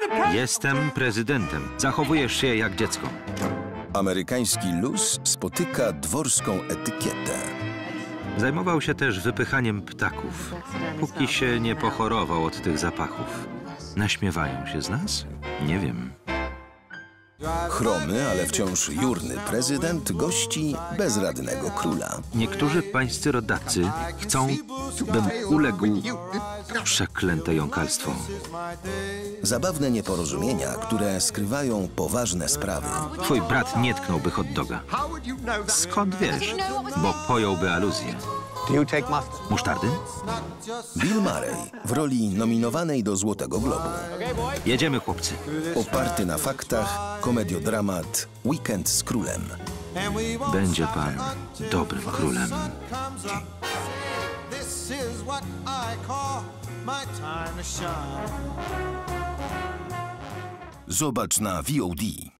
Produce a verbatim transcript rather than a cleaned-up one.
Jestem prezydentem. Zachowujesz się jak dziecko. Amerykański luz spotyka dworską etykietę. Zajmował się też wypychaniem ptaków, póki się nie pochorował od tych zapachów. Naśmiewają się z nas? Nie wiem. Chromy, ale wciąż jurny prezydent gości bezradnego króla. Niektórzy pańscy rodacy chcą, bym uległ przeklęte jąkalstwo. Zabawne nieporozumienia, które skrywają poważne sprawy. Twój brat nie tknąłby hot doga. Skąd wiesz? Bo pojąłby aluzję. Musztardy? Bill Murray w roli nominowanej do Złotego Globu. Jedziemy, chłopcy. Oparty na faktach komediodramat Weekend z królem. Będzie pan dobrym królem. Zobacz na V O D.